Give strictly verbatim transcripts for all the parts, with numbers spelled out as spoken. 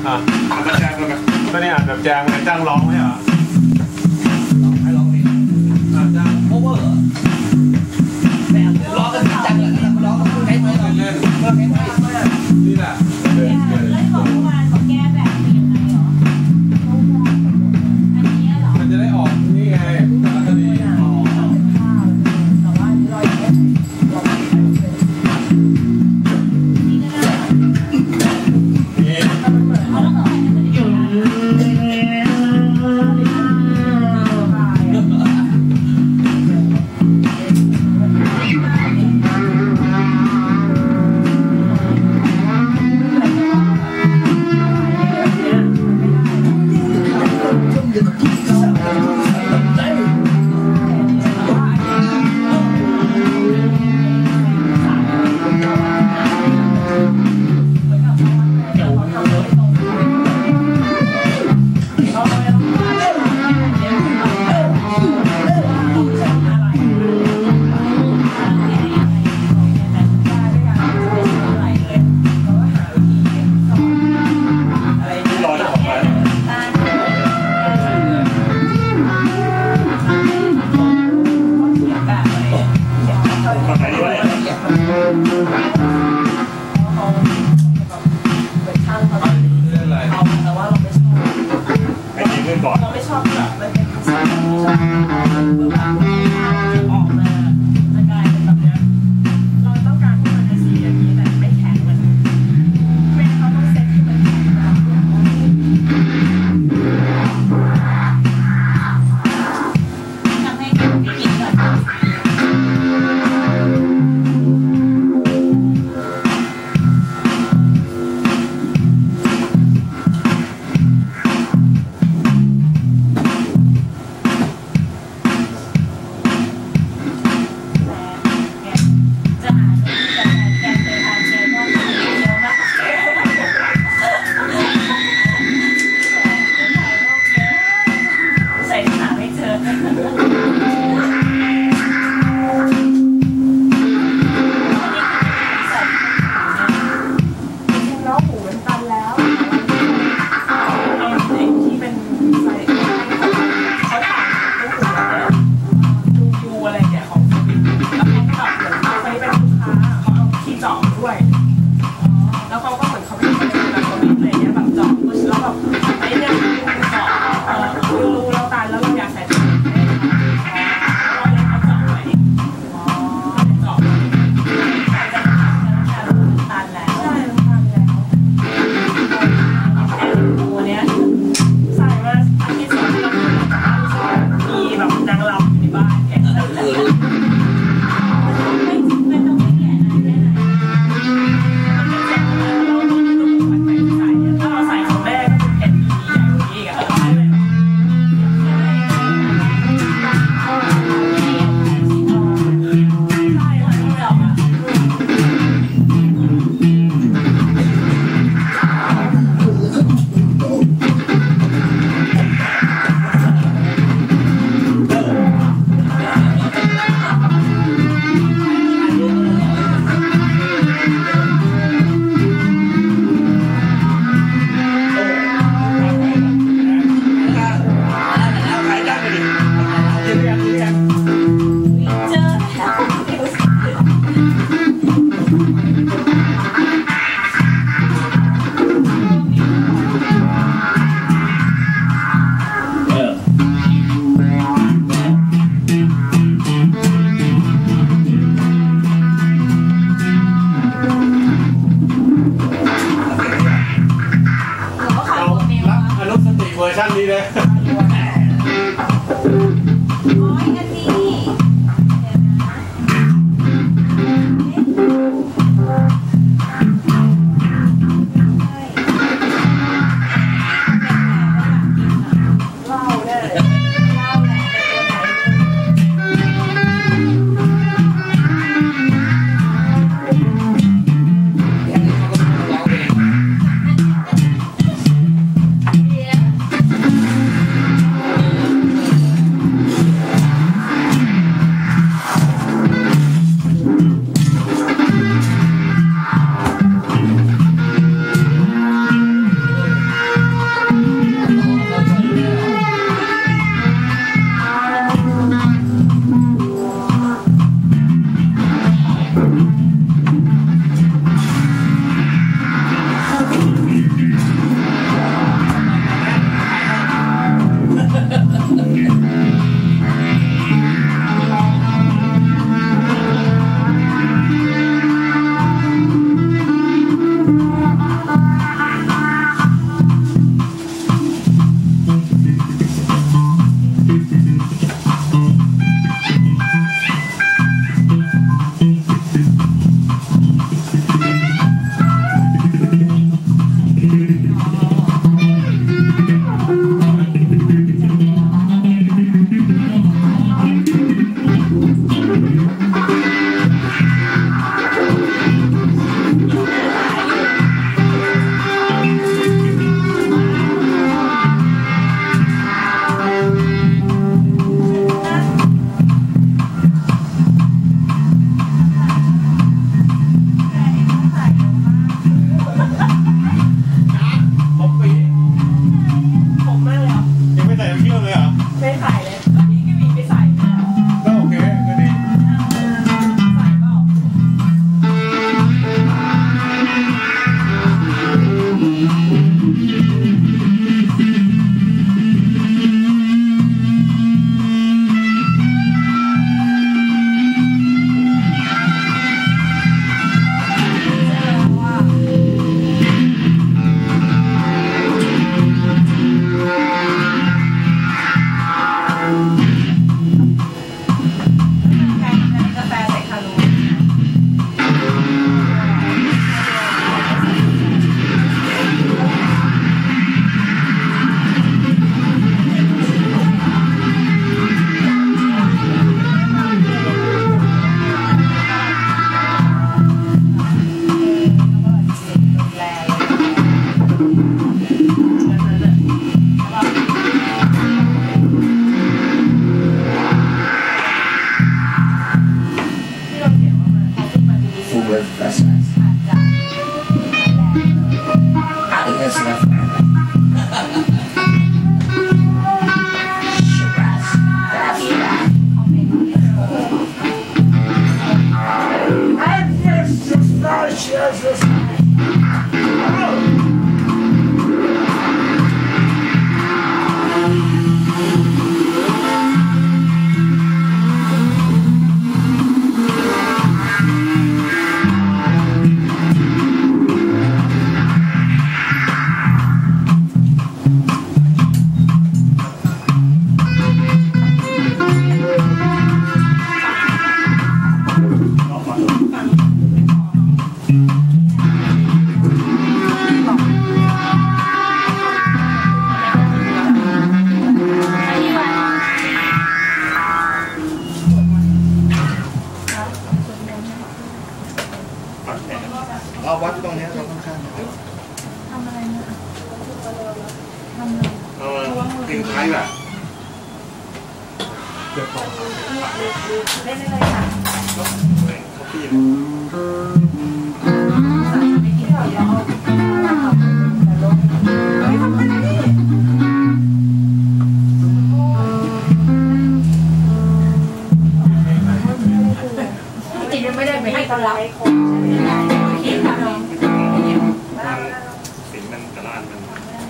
อ่ะอัดแบบแจงก็แบบก็เนี่ยอัดแบบแจงจ้างร้องไหมเหรอร้องให้ร้องเองอ่ะจ้างโคเวอร์ร้องกันจังเลยร้องใช้ไม้ร้องเล่นเล่นนี่แหละเล่นของเมื่อวานของแก้แบบเป็นยังไงเหรออันนี้เหรอมันจะได้ออกนี่ไงสารคดีแต่ว่าลอยเอ็ด Full fresh ice. I think that's enough.เอาวัดตรงนี้เราข้างๆทำอะไรนะทำอะไรเออทิ้งท้ายแบบเดือดร้อนเล่นได้เลยค่ะเขาปีนไม่กินข้าวเยอะเอาไม่ทำอะไรนี่จริงๆไม่ได้ไปให้เขารับสิ่งมันกระด้างมัน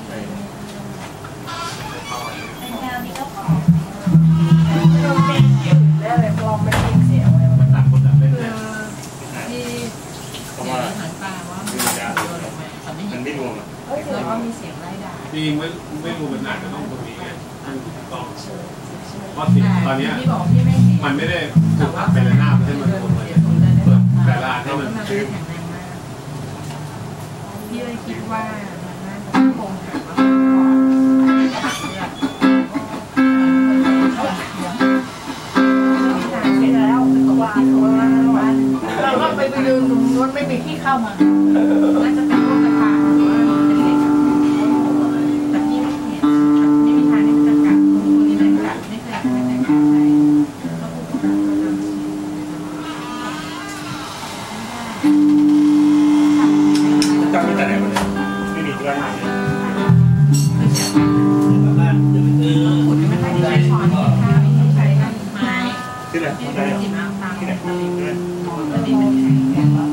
แนวนี้ก็พอเราเป็นอยู่แล้วเลยลองไม่ได้เสียไว้มันต่างคนต่างเล่นเลยที่เพราะว่ามันไม่รวมอ่ะเออว่ามีเสียงไล่ด่าจริงไม่ไม่รวมมันอาจจะต้องตรงนี้ไงต้องเพราะสิ่งตอนนี้มันไม่ได้ถูกอัดเป็นระนาบให้มันรวมเลยแต่ละให้มันคือพี่เลยคิดว่ามันน่าจะคงหาว่าก่อนเลือดเสร็จแล้วว่าเราก็ไปไปดูตรงนู้นไม่มีที่เข้ามาน่าจะเป็นพวกกระถางหรือว่าเป็นเหล็กแต่พี่ไม่เห็นไม่มีทางที่จะกัดตรงนี้ได้กัดไม่เคยไม่เคยกัดใครก็พูดว่าเราทำจำไม่ได้ไหนวะเนี่ยไม่มีตัวถ่ายเลยบ้านจะไปซื้อขุดไม่ได้ใช้ช้อนกินข้าวไม่ใช้ไม้ที่ไหนที่ไหนที่ไหนที่ไหนตอนนี้มันแข็งแข็งแล้ว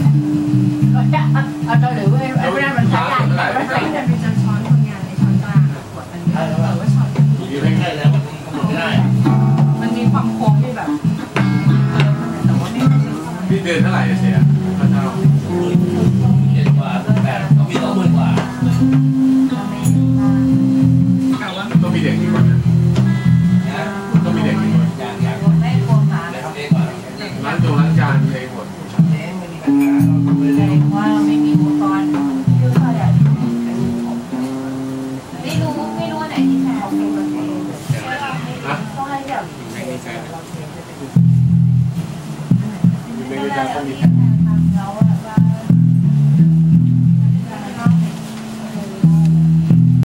เอาตัวหรือว่าไม่ได้มันใช้ได้ไม่ใช้ได้เป็นช้อนคนงานในช้อนกลางขวดอันนี้หรือว่าช้อนอยู่ไม่ใช่แล้วมันไม่ได้มันมีความโค้งที่แบบแต่ว่าไม่พี่เดินเท่าไหร่เสีย